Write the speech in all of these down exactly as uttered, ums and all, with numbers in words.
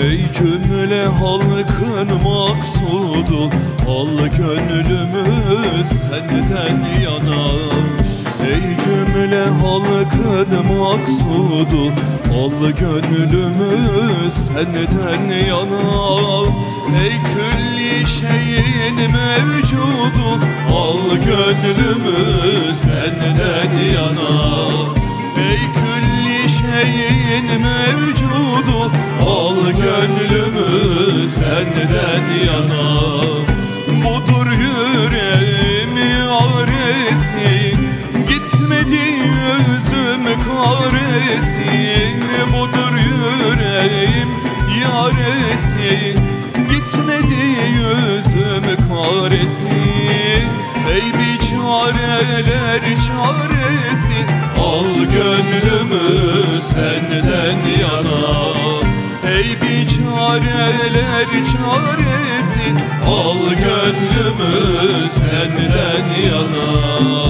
Ey cümle halkın maksudu, al gönlümüz senden yana. Ey cümle halkın maksudu, al gönlümüz senden yana. Ey külli şeyin mevcudu, al gönlümüz senden yana. Ey külli şeyin mevcudu, al gönlümüz senden yana. Budur yüreğim yaresi, gitmedi yüzüm karesi. Budur yüreğim yaresi, gitmedi yüzüm karesi. Ey biçareler çaresi, al gönlümüz senden yana. Ey biçareler çaresi, al gönlümüz senden yana.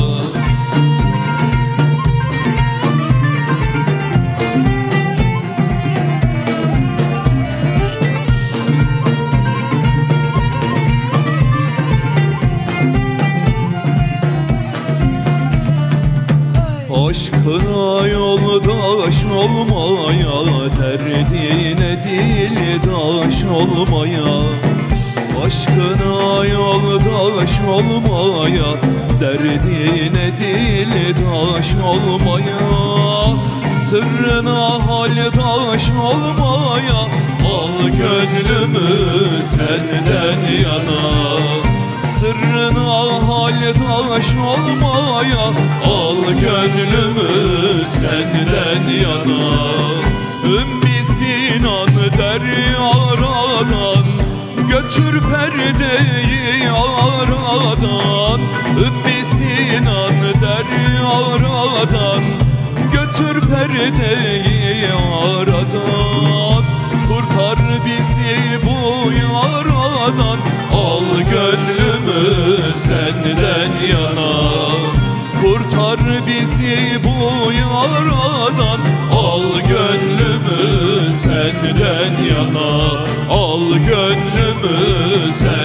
Aşkına yoldaş olmaya, derdine dildaş olmaya. Aşkına yoldaş olmaya, derdine dildaş olmaya. Sırrına haldaş olmaya, al gönlümüz senden yana. Sırrına haldaş olmaya, al gönlümüz senden yana. Ümmü Sinan der yaradan, götür perdeyi aradan. Ümmü Sinan der yaradan, götür perdeyi aradan. Kurtar bizi bu yaradan, al gönlümüz senden yana. Kurtar bizi bu yaradan, al gönlümüz senden yana. Al gönlümüz senden yana.